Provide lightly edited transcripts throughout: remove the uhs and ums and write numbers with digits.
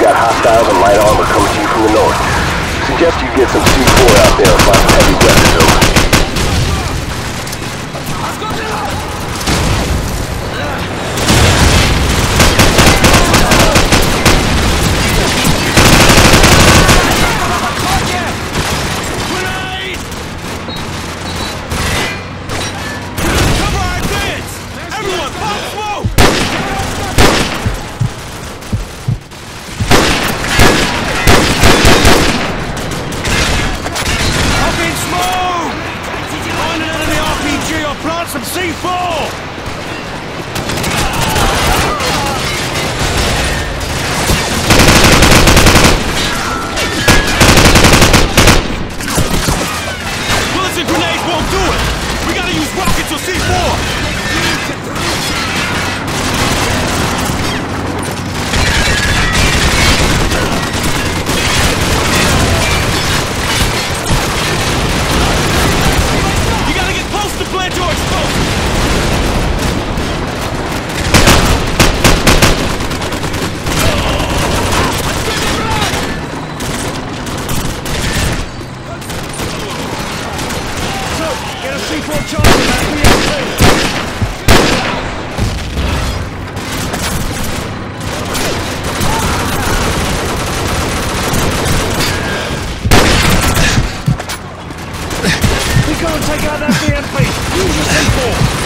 got hostiles and light armor coming to you from the north. Suggest you get some C4 out there and find some heavy weapons over. Some C4! Bullets and grenades won't do it! We gotta use rockets or C4! You gotta get close to plant your explosives! C4 charge in that V.I.K.I. We can't take out that V.I.K.I. Use your C4.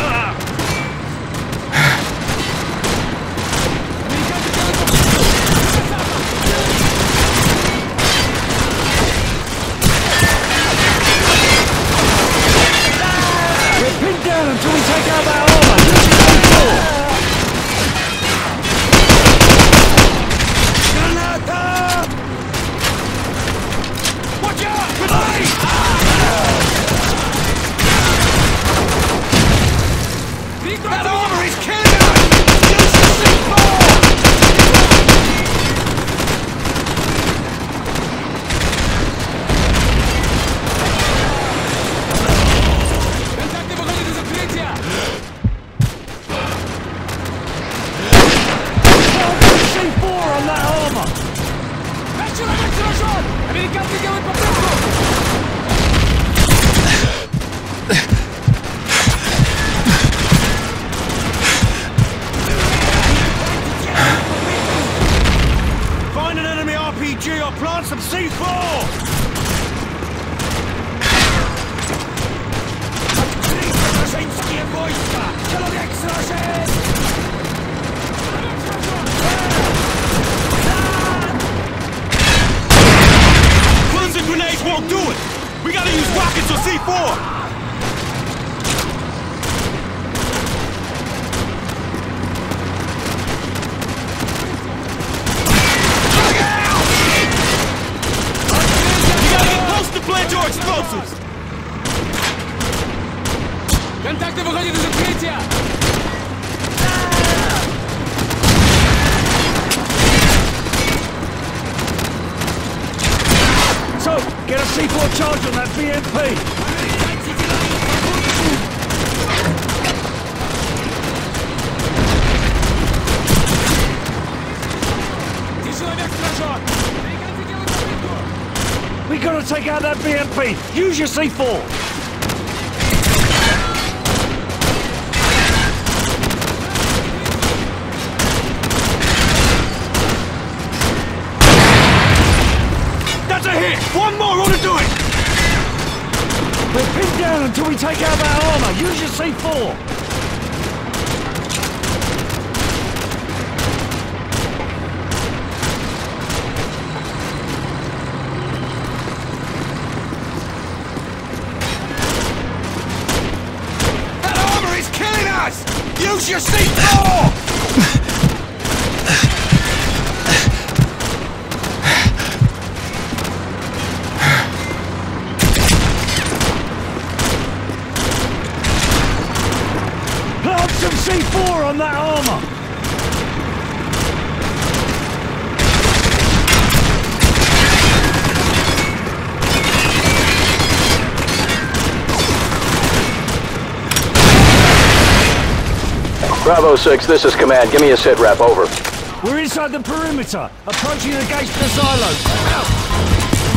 Until we take out that armor, use your C4! Granada! Watch out! Grenade! That armor is killing us! Use your C4! Find an enemy RPG or plant some C4! Bullets and grenades won't do it! We gotta use rockets or C4! Plant your explosives! Контакты выходят из укрытия! So, get a C4 charge on that VMP! We gotta take out that BMP! Use your C4! That's a hit! One more ought to do it! We're pinned down until we take out that armor! Use your C4! Use your C4! Plant some C4 on that armor! Bravo 6, this is Command. Give me a sit rep, over. We're inside the perimeter, approaching the gates to the silo. Out!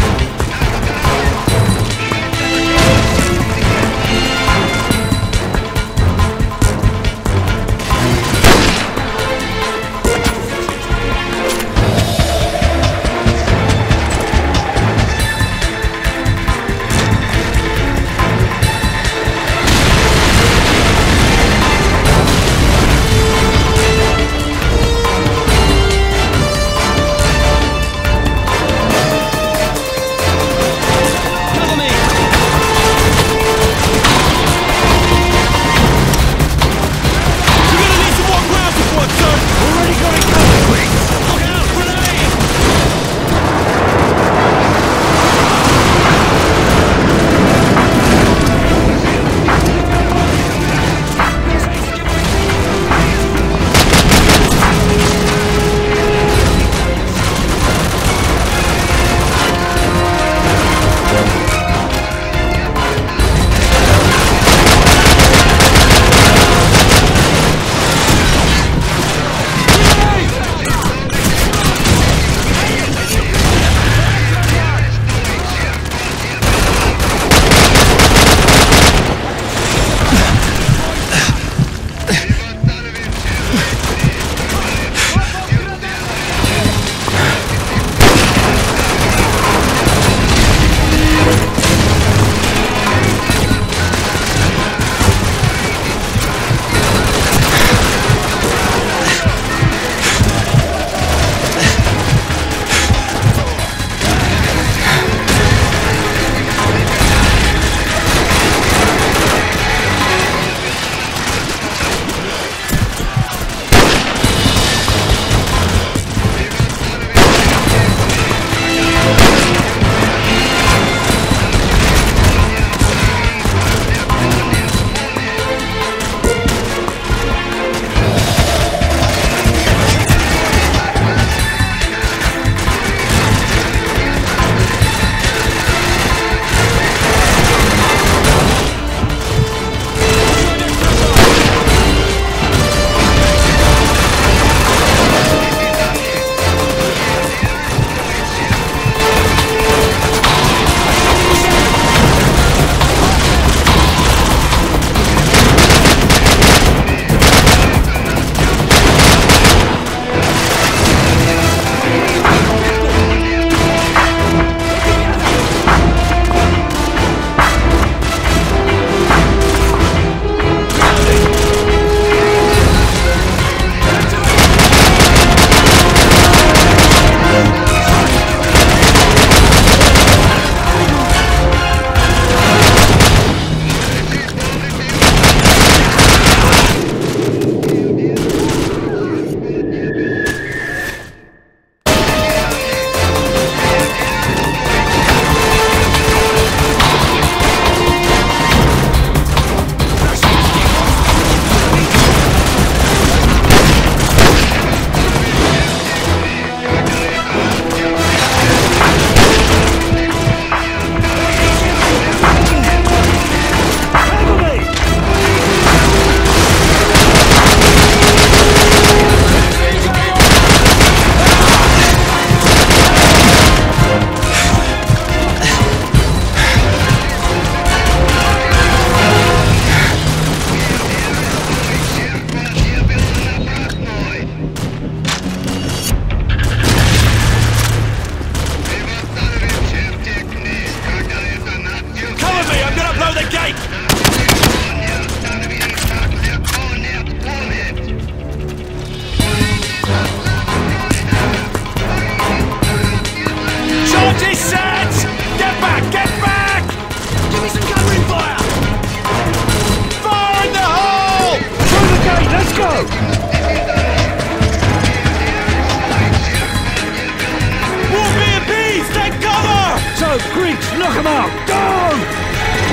Knock him out! Go!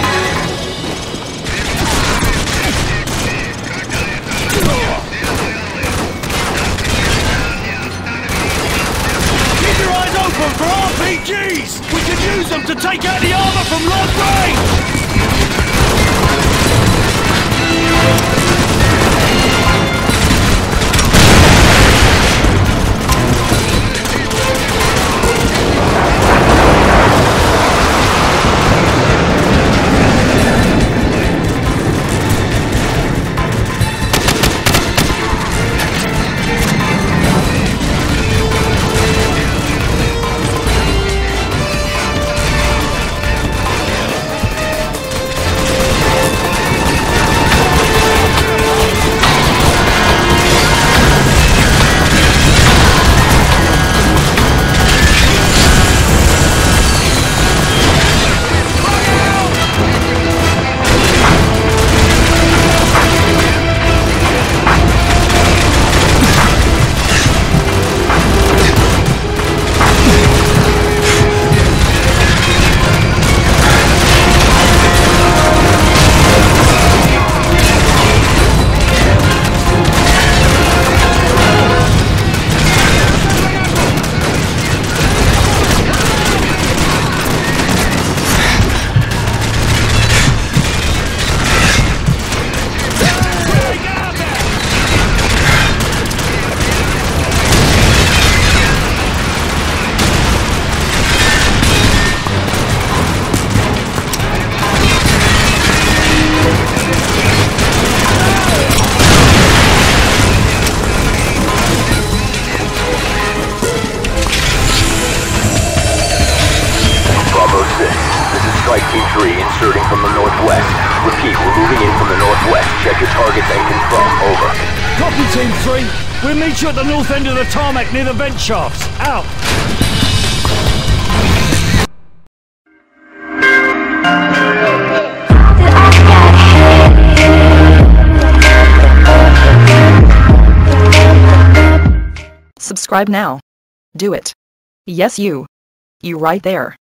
Keep your eyes open for RPGs! We can use them to take out the armor from long range! Strike Team 3 inserting from the northwest. Repeat, we're moving in from the northwest. Check your targets and confirm. Over. Copy, Team 3. We'll meet you at the north end of the tarmac near the vent shafts. Out. Subscribe now. Do it. Yes, you. You right there.